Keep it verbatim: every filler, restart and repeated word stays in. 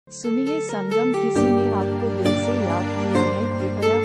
सुनिए संगम, किसी ने आपको दिल से याद किया है, कृपया